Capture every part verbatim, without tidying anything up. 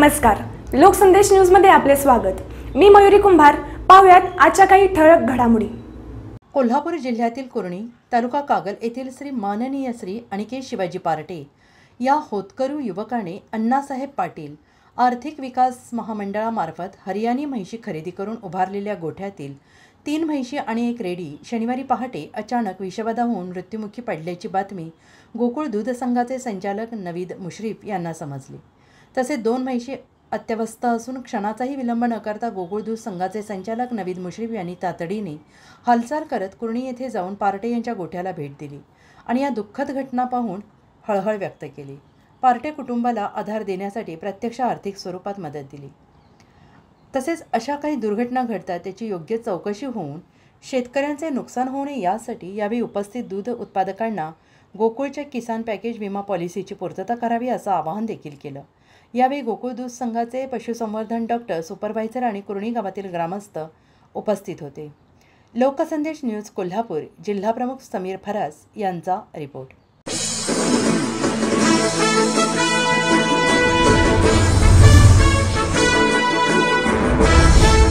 नमस्कार, लोकसंदेश न्यूज मध्ये आपले स्वागत। मी मयुरी कुंभार। पाहुयात आजच्या काही ठळक घडामोडी। कोल्हापूर जिल्ह्यातील कुर्णी तालुका कागल येथील श्री माननीय श्री अनिकेत शिवाजी पार्टे या होतकरू युवकाने अण्णासाहेब पाटील आर्थिक विकास महामंडळामार्फत हरियाणी म्हैशी खरेदी करून उभारलेल्या गोठ्यातील तीन म्हैशी आणि एक रेडी शनिवारी पहाटे अचानक विषबाधा होऊन मृत्युमुखी पडल्याची बातमी गोकुळ दूध संघाचे संचालक नवीद मुश्रीफ यांना समजली। तसेच दोन म्हैशी अत्यवस्थ असून क्षणाचाही विलंब न करता गोकुळ दूध संघाचे संचालक नवीद मुश्रीफ यांनी तातडीने हालचाल करत कुर्णी येथे जाऊन पार्टे यांच्या गोठ्याला भेट दिली आणि या दुःखद घटना पाहून हळहळ व्यक्त केली। पार्टे कुटुंबाला आधार देण्यासाठी प्रत्यक्ष आर्थिक स्वरूपात मदत दिली। तसेच अशा काही दुर्घटना घडतात त्याची योग्य चौकशी होऊन शेतकऱ्यांचे नुकसान होऊ नये यासाठी यावेळी उपस्थित दूध उत्पादकांना गोकुळच्या किसान पॅकेज विमा पॉलिसीची पूर्तता करावी असं आवाहन देखील केलं। यावेळी गोकुळ दूध संघाचे पशुसंवर्धन डॉक्टर सुपरवायझर आणि कुर्णी गावातील ग्रामस्थ उपस्थित होते। लोकसंदेश न्यूज कोल्हापूर जिल्हा प्रमुख समीर फरास यांचा रिपोर्ट।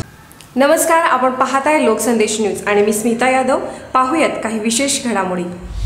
नमस्कार, आपण पाहताय लोकसंदेश न्यूज आणि मी स्मिता यादव। पाहुयात काही विशेष घडामोडी।